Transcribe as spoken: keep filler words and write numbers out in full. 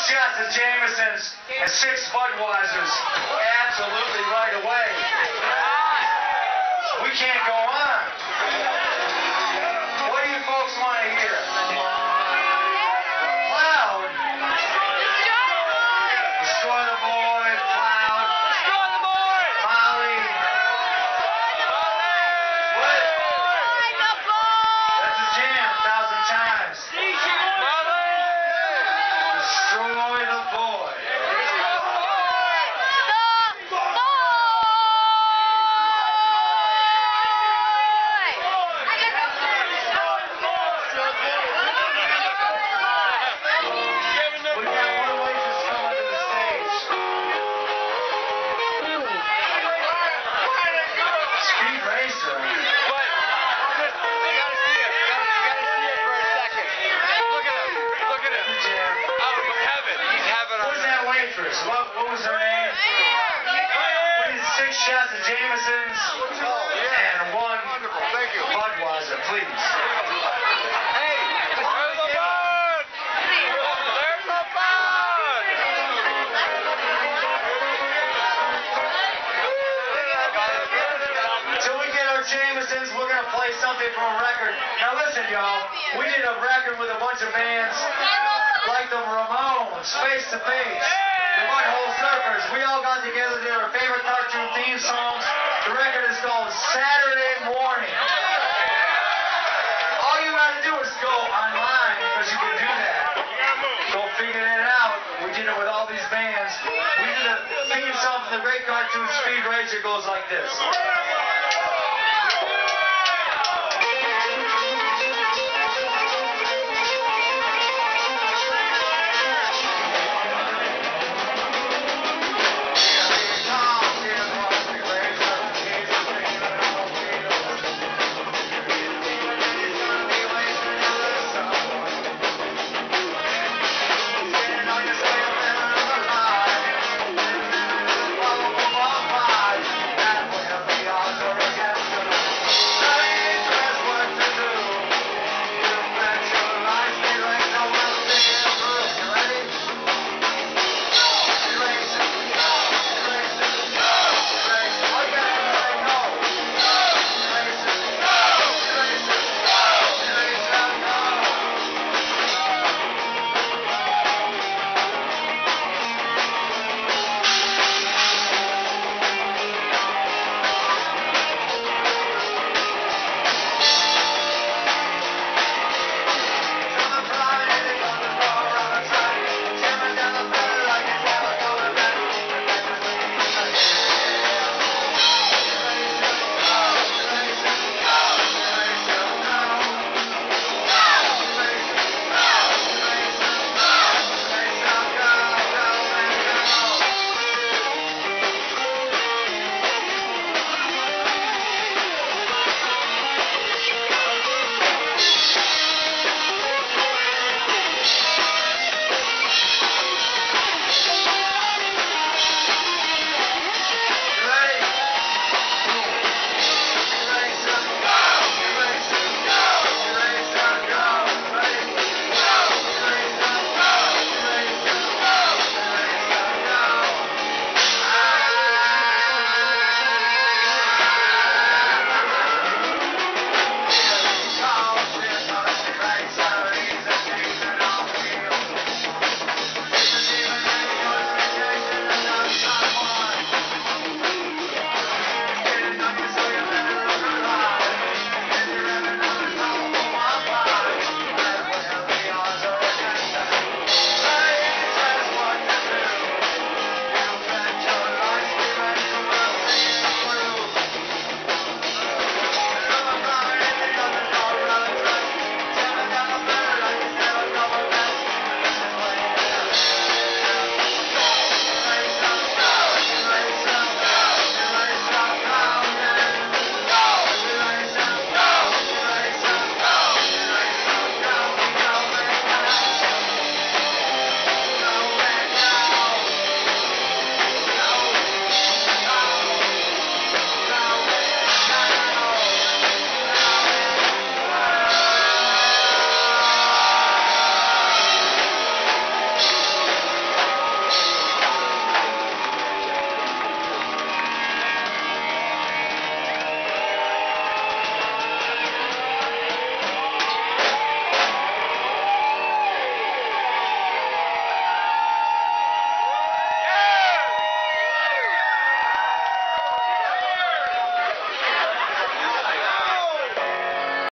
shots of Jamesons and six Budweisers absolutely right away. We can't go on. What do you folks want to hear? Loud. Destroy the Board. Loud. Destroy the Board. Molly. What? That's a jam a thousand times. Destroy the Boy. What, what was her name? We need six shots of Jamesons and one Budweiser, please. Hey, there's the bird! There's the bird! Till we get our Jamesons, we're going to play something from a record. Now listen, y'all. We did a record with a bunch of bands like the Ramones, Face to Face. The Mudhole Surfers, we all got together, did our favorite cartoon theme songs. The record is called Saturday Morning. All you gotta do is go online, because you can do that. Go figure it out. We did it with all these bands. We did a theme song for the great cartoon Speed Racer. Goes like this.